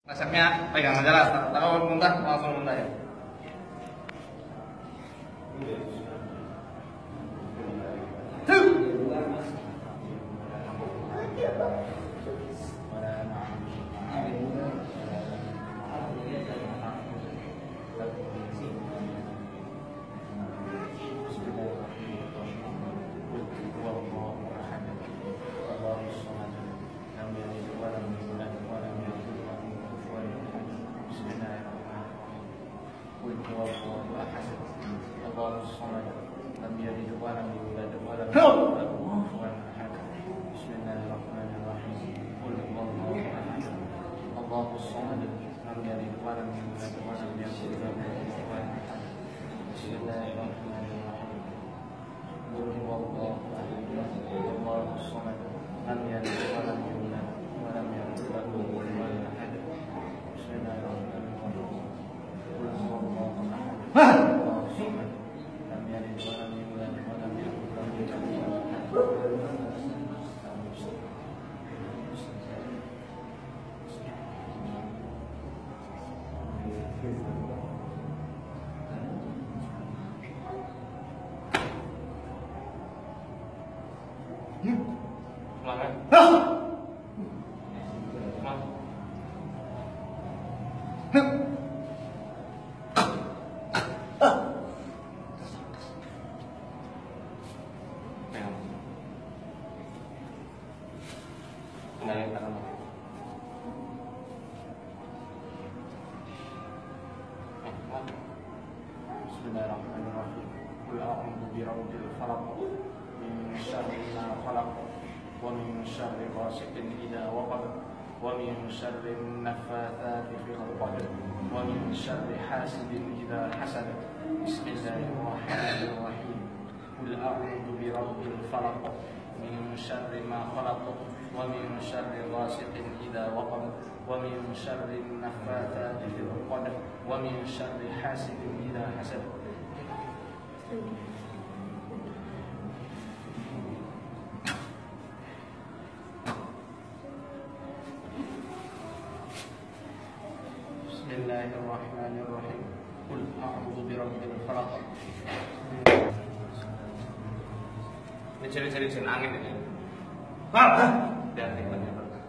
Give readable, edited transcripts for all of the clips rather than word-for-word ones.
Resepnya pegang aja lah, taruh muntah langsung muntah ya. Bismillahirrahmanirrahim. Qul a'udzu birabbil falaq min syarri ma khalaq wa min syarri ghasiqin idza waqab wa min syarri an-naffatsati fil 'uqad wa min syarri hasidin idza hasad. Bismillahirrahmanirrahim. Qul a'udzu birabbil falaq min syarri ma khalaq wa min syarri ghasiqin idza waqab wa min syarri an-naffatsati fil 'uqad wa min syarri hasidin idza hasad. Bismillahirrahmanirrahim. Qul a'udzu birabbil falaq. Ini ciri-ciri jin angin ini. Dan iklannya berkah.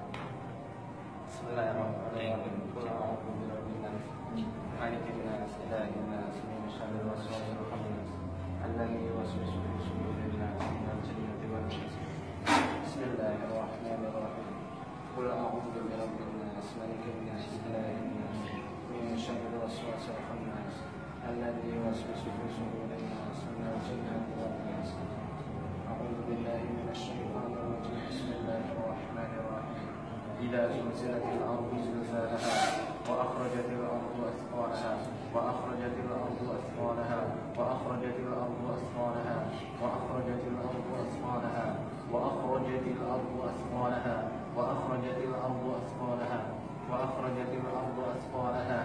Bismillahirrahmanirrahim. Qul a'udzu birabbin nas, malikin nas, ilahin nas, min syarril waswasil khannas, alladzi yuwaswisu fi sudurin nas, minal jinnati wan nas. Bismillahirrahmanirrahim. Qul a'udzu birabbin nas, malikin nas, ilahin nas, min syarril waswasil khannas, alladzi yuwaswisu fi sudurin nas, minal jinnati wan nas. أعوذ بالله من الشيطان الرجيم. بسم الله الرحمن الرحيم. إذا زلزلت الأرض زلزالها وأخرجت الأرض أثقالها وأخرجت الأرض أثقالها وأخرجت الأرض أثقالها وأخرجت الأرض أثقالها وأخرجت الأرض أثقالها وأخرجت الأرض أثقالها وأخرجت الأرض أثقالها.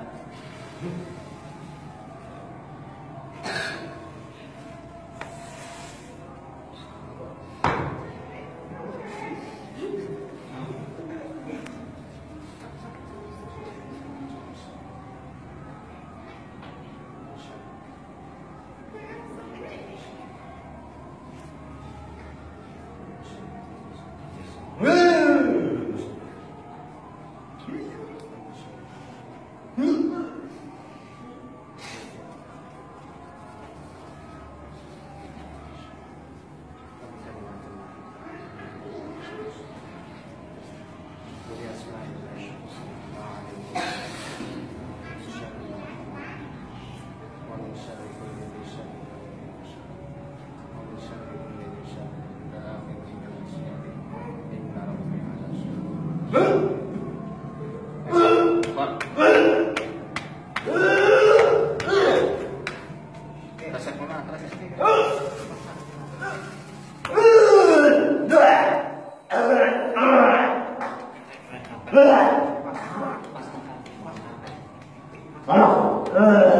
Halo.